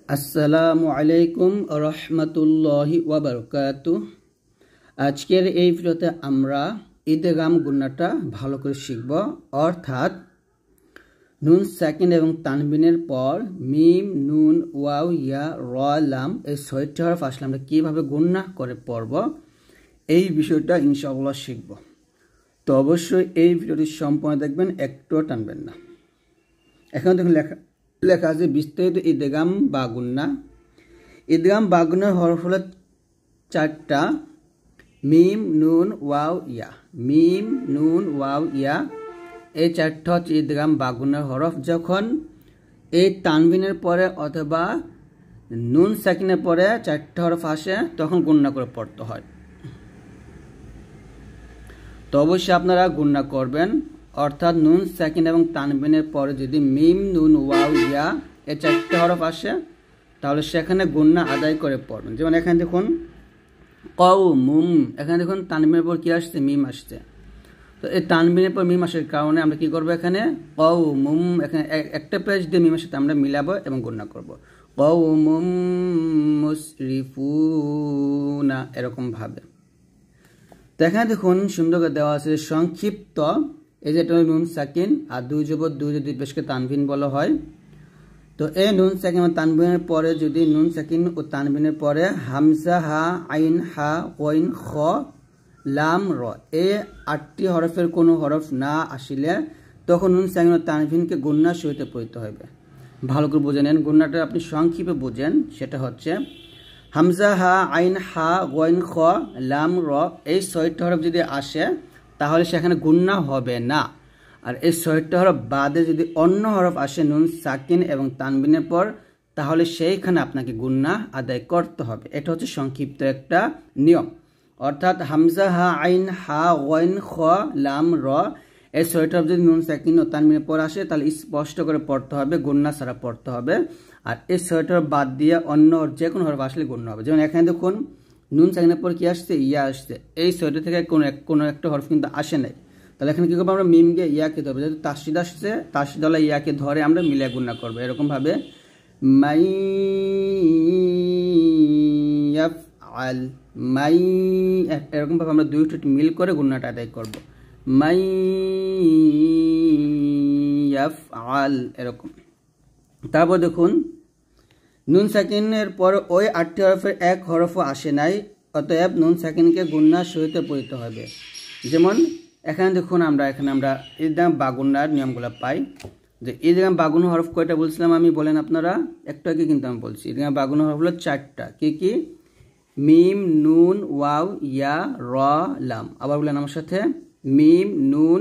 আসসালামু আলাইকুম রহমতুল্লাহি ওয়া বারাকাতুহু। আজকের এই ভিডিওতে আমরা ইদগাম গুণাটা ভালো করে শিখব। অর্থাৎ নুন সাকিন এবং তানবিনের পর মিম, নুন, ওয়াও, ইয়া, র, লাম এই ৬টি হরফ আসলে আমরা কীভাবে গুণা করে পড়ব এই বিষয়টা ইনশাআল্লাহ শিখব। তো অবশ্যই এই ভিডিওটি সম্পূর্ণ দেখবেন, একটুও টানবেন না। এখন দেখুন লেখা আছে বিস্তারিত ইদগাম বা গুণা। ইদগাম বা গুণার হরফ হলো 4টা: মিম, নুন, ওয়াও, ইয়া। মিম, নুন, ওয়াও, ইয়া এই 4টা হচ্ছে ইদগাম বা গুণার হরফ। যখন এই তানবিনের পরে অথবা নুন সাকিনের পরে 4টা হরফ আসে তখন গুণা করে পড়তে হয়। তো অবশ্যই আপনারা গুণা করবেন। অর্থাৎ নুন সাকিন এবং তানবিনের পরে যদি মিম, নুন, ওয়াও, ইয়া এই 4টা হরফ আসে তাহলে সেখানে গুণা আদায় করে পড়বেন। যেমন এখানে দেখুন কওমুম, এখানে দেখুন তানবিনের পর কি আসছে? মিম আসছে। তো এই তানবিনের পর মিম আসার কারণে আমরা কি করব? এখানে কওমুম, এখানে একটা পেজ দিয়ে মিমের সাথে আমরা মিলাবো এবং গুণা করব। কওমুম মুসরিফুনা এরকম ভাবে। তো এখানে দেখুন সুন্দর করে দেওয়া আছে সংক্ষিপ্ত। এই যে এটা নুন সাকিন আর দুই জবর দুই পেশকে তানবিন বলা হয়। তো এই নুন সাকিন ও তানবিনের পরে যদি নুন সাকিন ও তানবিনের পরে হামজা, হা, আইন, হা, কইন, খ, লাম, র এই 8টি হরফের কোনো হরফ না আসিলে তখন নুন সাকিন ও তানবিনকে গুণার সহিত পড়তে হবে। ভালো করে বুঝে নেন, গুণাটা আপনি সংক্ষেপে বুঝেন। সেটা হচ্ছে হামজা, হা, আইন, হা, গইন, খ, লাম, র এই 6টা হরফ যদি আসে তাহলে সেখানে গুণা হবে না। আর এই 6টা হরফ বাদে যদি অন্য হরফ আসে নুন সাকিন এবং তানবিনের পর তাহলে সেইখানে আপনাকে গুণা আদায় করতে হবে। এটা হচ্ছে সংক্ষিপ্ত একটা নিয়ম। অর্থাৎ হামজা, হা, আইন, হা, গইন, খ, লাম, র এই 6টা হরফ যদি নুন সাকিন ও তানবিনের পর আসে তাহলে স্পষ্ট করে পড়তে হবে, গুণা ছাড়া পড়তে হবে। আর এই 6টা হরফ বাদ দিয়ে অন্য যে কোনো হরফ আসলে গুণা হবে। যেমন এখানে দেখুন নুন সাকিনের পর কি আসছে? ইয়া আসছে। এই 6টা থেকে কোনো একটা হরফ কিন্তু আসে নাই। তাহলে এখানে কি করবো? আমরা মিমকে ইয়াকে ধরবো। যেহেতু তাসদিদ আসছে, তাসদিদওয়ালা ইয়াকে ধরে আমরা মিলে গুণা করবো। এরকম ভাবে মাই ইয়াফআল, মাই, এরকম ভাবে আমরা দুই ঠোঁট মিল করে গুণাটা আদায় করবো। মাই ইয়াফআল এরকম। তারপর দেখুন নুন সাকিনের পর ওই 8টি হরফের এক হরফও আসে নাই, অতএব নুন সাকিনকে গুণার সহিত পড়তে হবে। যেমন এখানে দেখুন আমরা ইদগাম বা গুণার নিয়মগুলো পাই। যে ইদগাম বা গুণা হরফ কয়টা বলছিলাম আমি? বলেন আপনারা। একটু আগে কিন্তু আমি বলছি ইদগাম বা গুণা হরফ হলো 4টা। কি কি? মিম, নুন, ওয়াও, ইয়া, র, লাম। আবার বলেন আমার সাথে, মিম, নুন,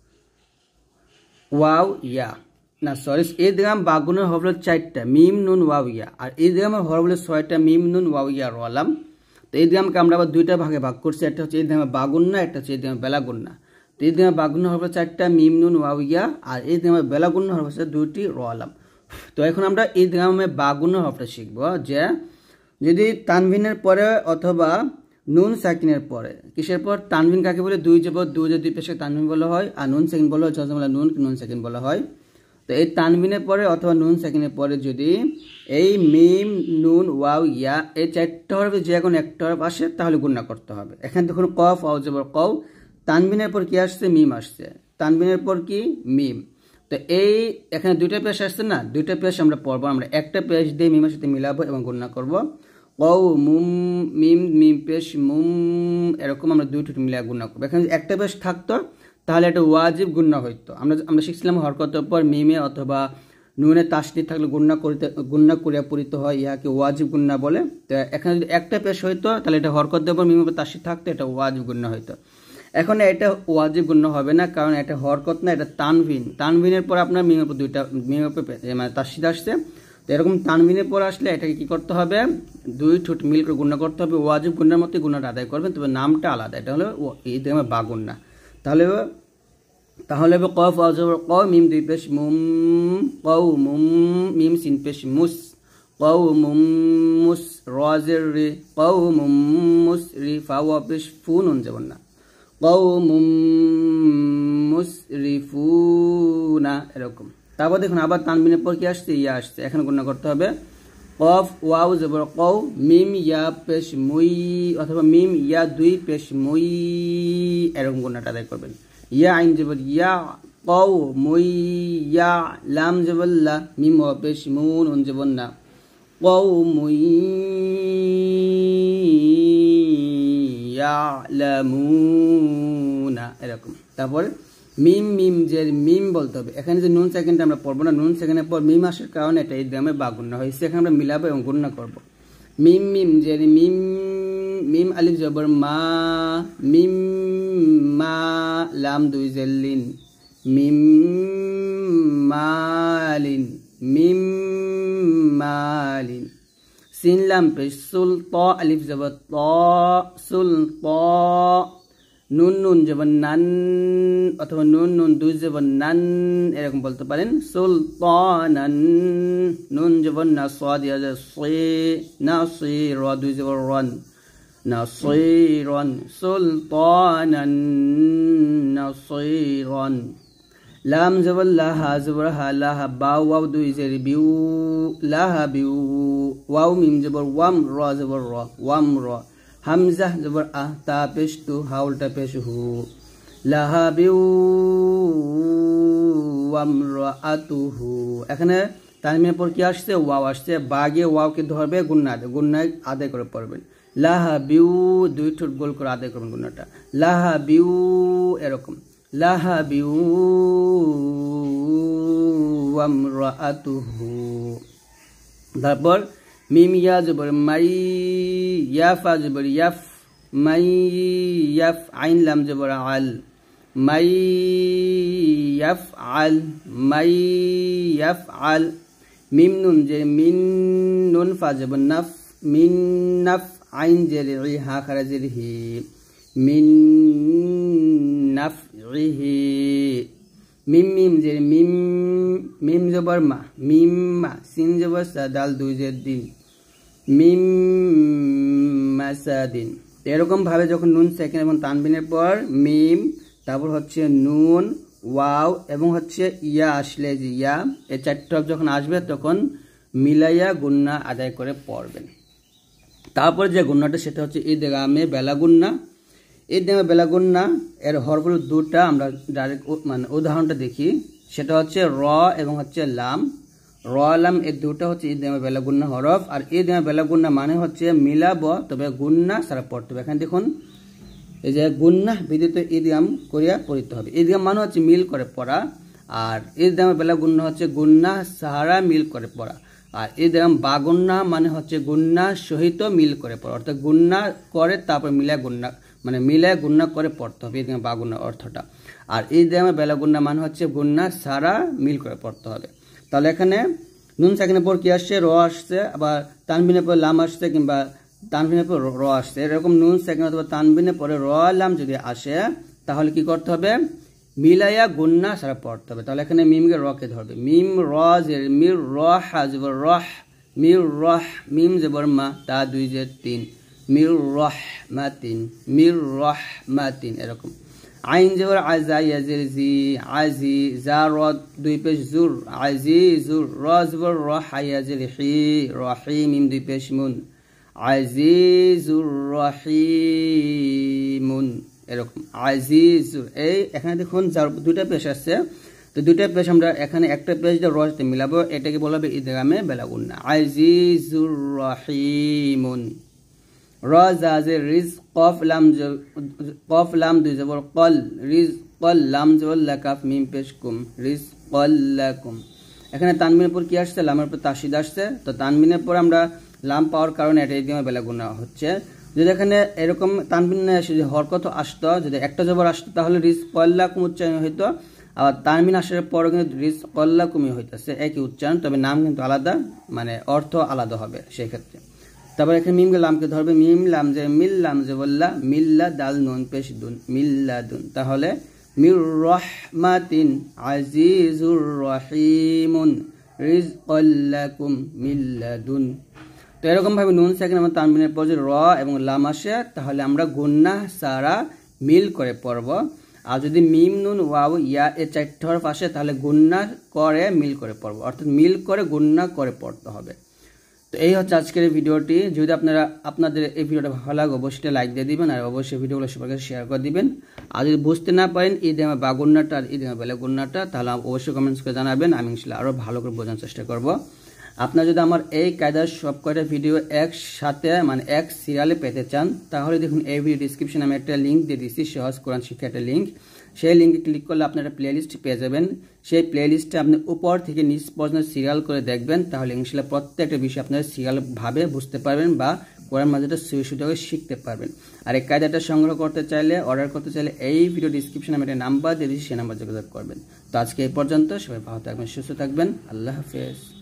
ওয়াও, ইয়া। না সরি, ইদগাম বা গুণার হরফ হলো 4টা: মিম, নুন, ওয়াও, ইয়া। আর ইদগামের হরফ হলো 6টা: মিম, নুন, ওয়াও, ইয়া, র, লাম। তো ইদগামকে আমরা আবার 2টা ভাগে ভাগ করছি। একটা হচ্ছে ইদগামে বা গুণা, একটা হচ্ছে ইদগামে বেলা গুণা। তো ইদগামে বা গুণা হরফ 4টা: মিম, নুন, ওয়াও, ইয়া। আর ইদগামে বেলা গুণা হরফ হচ্ছে 2টি: র, লাম। তো এখন আমরা ইদগামে বা গুণা হরফটা শিখব। যে যদি তানবিনের পরে অথবা নুন সাকিনের পরে, কিসের পর? তানবিন কাকে বলে? দুই জবর দুই পেশকে তানবিন বলা হয়। আর নুন সাকিন বলা হয় জজমওয়ালা নুন সাকিন বলা হয়। তো এই তানবিনের পরে অথবা নুন সাকিনের পরে যদি এই মিম, নুন, ওয়াও, ইয়া এই 4টা হরফে যে কোনো একটা হরফ আসে তাহলে গুণা করতে হবে। এখানে দেখুন কফ, ওয়াও জবর কও, তানবিনের পর কি আসছে? মিম আসছে। তানবিনের পর কি? মিম। তো এই এখানে 2টা পেশ আসছে না, 2টা পেশ আমরা পড়বো। আমরা একটা পেশ দিয়ে মিমের সাথে মিলাবো এবং গুণা করবো। কও মুম, মিম, মিম পেশ মুম, এরকম আমরা 2 ঠোঁট মিলিয়ে গুণা করবো। এখানে একটা পেশ থাকতো তাহলে একটা ওয়াজিব গুণা হইতো। আমরা শিখছিলাম হরকতের পর মিমে অথবা নুনে তাসদিদ থাকলে গুণা করিয়া পড়িত হয়, ইহাকে ওয়াজিব গুণা বলে। তো এখানে যদি একটা পেশ হইতো তাহলে এটা হরকতের পর মিমে তাসদিদ থাকতো, এটা ওয়াজিব গুণা হইতো। এখন এটা ওয়াজিব গুণা হবে না, কারণ এটা হরকত না, এটা তানবিন। তানবিনের পর আপনার মিমের পর মানে তাসদিদ আসছে। তো এরকম তানবিনের পর আসলে এটাকে কি করতে হবে? 2 ঠোঁট মিল করে গুণা করতে হবে। ওয়াজিব গুণার মতো গুণাটা আদায় করবেন, তবে নামটা আলাদা। এটা হলো ইদগামে বা গুণা। তাহলে কফ, ওয়াও জবর ক, মিম 2 পেশ মুম, কও মুম, মিম সিন পেশ মুস, কও মুম মুস, র জের রে, কও মুম মুস রি, ফা ওয়া পেশ ফু, নুন জবর না, কও মুম মুসরিফুনা এরকম। তারপর দেখুন আবার তানবিনের পর কি আসছে? ইয়া আসছে। এখানে গুণা করতে হবে কফ ওয়াও জবর কও, মিম ইয়া পেশ মুই অথবা মিম ইয়া দুই পেশ মুই, এরকম গুণাটা আদায় করবেন। ইয়া আইন জবর ইয়া কও মুই ইয়া, লাম জবর লা, মিম ওয়া পেশ মুন, উন জবর না, কও মুই ইয়ালামুনা, এরকম। তারপর মিম মিম জের মিম বলতে হবে। এখানে যে নুন সেকেন্ডটা আমরা পড়বো না, নুন সেকেন্ডের পর মিম আসার কারণে এটা ইদগামে বা গুণনা হয়েছে, এখানে আমরা মিলাবো এবং গুণনা করব। মিম মিম জের মিম, মিম আলিফ জবর মা, মিম মা, লাম দুই জের লিন, মিম মালিন, মিম মালিন। সিন লাম পেশ সুল, ত আলিফ জবর ত, সুল ত, নুন নুন জবর নান অথবা নুন নুন দুই জবর নান, এরকম বলতে পারেন। সুলতানান, নুন জবর না, সাদ ইয়া সি, নাসির, র দুই জবর রন, নাসিরন, সুলতানান নাসিরন। লাম জবর লাহা, জবর হা, লাহা বা, ওয়াও দুই জের বিউ, লাহা বিউ, ওয়াও মিম জবর ওয়াম, র জবর র, ওয়াম র, হামজা জবর আহ, তা পেশ তু, হাউলটা পেশ হু, লাহা বিউ ওয়াম রাআতুহু। এখানে তানবিনের পর কি আসছে? ওয়াও আসছে। বাগে ওয়াওকে ধরবে, গুন্না আদায় করে পড়বেন। লাহা বিউ, দুই ঠোঁট গোল করে আদায় করবেন গুন্নাটা, লাহা বিউ, এরকম, লাহা বিউ ওয়াম রাআতুহু। তারপর মিম ইয়া জবর মাই, ইয়াফা জবর ইয়াফ, মাই ইয়াফ, আইন লাম জবর আল, মাই ইয়াফ আল, মাই ইয়াফ আল। মিম নুন যে মিন, নুন ফা জবর নাফ, মিন নাফ, আইন জের ই, হা খারাজের হি, মিন নাফ হি। মিম মিম যে মিম, মিম জবর মা, মিম মা, সিন জবর সা, দাল দুই জের দিন, মিম মাসাদিন। এরকম ভাবে যখন নুন সেকেন্ড এবং তানবিনের পর মিম, তারপর হচ্ছে নুন, ওয়াও এবং হচ্ছে ইয়া আসলে যে ইয়া, এই চারটা যখন আসবে তখন মিলাইয়া গুন্না আদায় করে পড়বেন। তারপর যে গুন্নাটা সেটা হচ্ছে ইদগামে বেলা গুন্না। ইদগামে বেলা গুন্না এর হরফগুলো দুটা, আমরা ডাইরেক্ট মানে উদাহরণটা দেখি। সেটা হচ্ছে র এবং হচ্ছে লাম। র লাম এই দুটা হচ্ছে ইদগামে বেলা গুন্না হরফ। আর ইদগামে বেলা গুন্না মানে হচ্ছে মিলাব, তবে গুন্না সারা পড়তে হবে। এখানে দেখুন এই যে গুন্না বিদিত ইদগাম করিয়া পড়িতে হবে। ইদগাম মানে হচ্ছে মিল করে পড়া, আর ইদগামে বেলা গুন্না হচ্ছে গুন্না সাহারা মিল করে পড়া। আর ইদগাম বা গুন্না মানে হচ্ছে গুন্না সহিত মিল করে পড়া, অর্থাৎ গুন্না করে তারপর মিলায় গুন্না, মানে মিলায় গুন্না করে পড়তে হবে ইদগাম বা গুন্নার অর্থটা। আর ইদগামে বেলা গুন্না মানে হচ্ছে গুন্না সারা মিল করে পড়তে হবে। তাহলে এখানে নুন সাকিনের পর কি আসছে? র আসছে, আবার তানবিনের পর লাম আসছে, কিংবা তানবিনের পর র আসছে। এরকম নুন সাকিন অথবা তানবিনের পরে র লাম যদি আসে তাহলে কি করতে হবে? মিলাইয়া গুন্না সারা পড়তে হবে। তাহলে এখানে মিমকে রকে ধরবে, মিম র জের মির, র হা জবর রহ, মির রহ, মিম জবর মা, তা দুই জের তিন, মির রহ মা তিন, মির রহ মা তিন, এরকম। আইন জবর আজা, ইয়াজের জি, আজি, জা র দুই পেশ জুর, আজি জুর, র জবর র, হায়াজের হি, রহি, মিম দুই পেশ মুন, আজিজুর রহিমুন, এরকম আজিজুর। এই এখানে দেখুন যার দুইটা পেশ আসছে, তো দুইটা পেশ আমরা এখানে একটা পেশ দিয়ে রতে মিলাবো, এটাকে বলা হবে ইদগামে বেলা গুন্না, আজিজুর রহিমুন। র জাজের রিজ, কফ লাম দুই জবর কল, রিজ কল, লাম জবর লাকাফ, মিম পেশ কুম, রিজ কল লাকুম। এখানে তানবিনের পর কি আসছে? লামের পর তাসিদ আসছে। তো তানবিনের পর আমরা লাম পাওয়ার কারণে এটা ইদগামে বেলা গুন্না হচ্ছে। যদি এখানে এরকম তানবিন না এসে যদি হরকত আসতো, যদি একটা জবর আসতো তাহলে রিজ কল্লাকুম উচ্চারণ হইতো। আবার তানবিন আসার পরও কিন্তু রিজ কল্লাকুমই হইতেছে, একই উচ্চারণ, তবে নাম কিন্তু আলাদা, মানে অর্থ আলাদা হবে সেই ক্ষেত্রে। তারপর এখানে মিমকে লামকে ধরবে, মিম লাম যে মিল, লাম যে বললা, মিল্লা দাল নুন পেশ দুন, মিল্লাদুন। তাহলে মির রহমাতিন আজিজুর রহিমুন রিজকাল্লাকুম মিল্লাদুন। তো এরকম ভাবে নুন সাকিন এবং তানবিনের পর যদি র এবং লাম আসে তাহলে আমরা গুন্না সারা মিল করে পড়ব। আর যদি মিম নুন ওয়াও ইয়া এ চারটি হরফ আসে তাহলে গুন্না করে মিল করে পড়ব, অর্থাৎ মিল করে গুন্না করে পড়তে হবে। তো এই হচ্ছে আজকের এই ভিডিওটি। যদি আপনাদের এই ভিডিওটা ভালো লাগে অবশ্যই লাইক দিয়ে দিবেন, আর অবশ্যই ভিডিওগুলো সবার কাছে শেয়ার করে দিবেন। আর যদি বুঝতে না পারেন ঈদগামে বা গুন্নাটা আর ঈদগামে বেলা গুন্নাটা, তাহলে অবশ্যই কমেন্টস করে জানাবেন, আমি ইনশাআল্লাহ আরও ভালো করে বোঝানোর চেষ্টা করব। আপনারা যদি আমার এই কায়দার সব কয়টা ভিডিও একসাথে মানে এক সিরিয়ালে পেতে চান, তাহলে দেখুন এই ভিডিও ডিসক্রিপশনে আমি একটা লিঙ্ক দিয়ে দিচ্ছি, সহজ কোরআন শিক্ষা একটা লিঙ্ক। সেই লিঙ্কে ক্লিক করলে আপনারা একটা প্লেলিস্ট পেয়ে যাবেন। সেই প্লেলিস্টে আপনি উপর থেকে নিচ পর্যন্ত সিরিয়াল করে দেখবেন, তাহলে ইনশাআল্লাহ প্রত্যেকটা বিষয় আপনারা সিরিয়ালভাবে বুঝতে পারবেন বা কোরআন মাজিদটা সুযোগে শিখতে পারবেন। আর এই কায়দাটা সংগ্রহ করতে চাইলে, অর্ডার করতে চাইলে এই ভিডিও ডিসক্রিপশনে আমি একটা নাম্বার দিয়ে দিচ্ছি, সেই নাম্বার যোগাযোগ করবেন। তো আজকে এই পর্যন্ত, সবাই ভালো থাকবেন, সুস্থ থাকবেন, আল্লাহ হাফেজ।